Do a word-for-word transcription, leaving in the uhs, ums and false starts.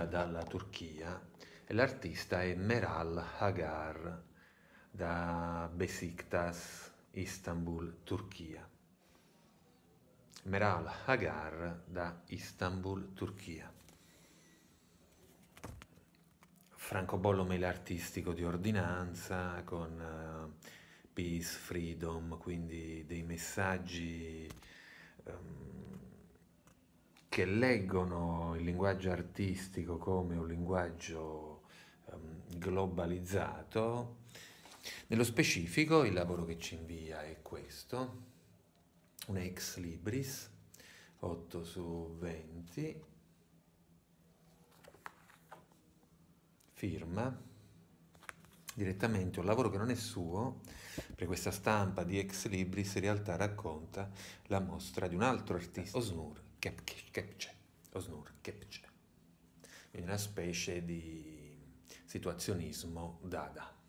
arriva dalla Turchia e l'artista è Meral Hagar da Besiktas, Istanbul, Turchia. Meral Hagar da Istanbul, Turchia. Francobollo mail artistico di ordinanza con uh, peace, freedom, quindi dei messaggi um, che leggono il linguaggio artistico come un linguaggio um, globalizzato. Nello specifico il lavoro che ci invia è questo, un ex libris, otto su venti, firma direttamente un lavoro che non è suo, perché questa stampa di ex libris in realtà racconta la mostra di un altro artista, Oznur Kepçe, Oznur Kepçe, quindi una specie di situazionismo dada.